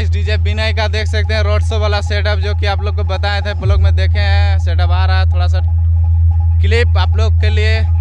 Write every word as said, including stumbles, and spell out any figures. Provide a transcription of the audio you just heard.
Guys DJ विनय का देख सकते हैं रोड शो वाला सेटअप, जो कि आप लोग को बताए थे, ब्लॉग में देखे हैं। सेटअप आ रहा है, थोड़ा सा क्लिप आप लोग के लिए